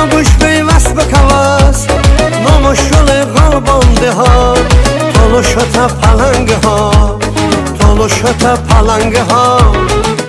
گوش پیوست به کواس نامشل قلبانده ها تلو شد پلنگ ها تلو شد پلنگ ها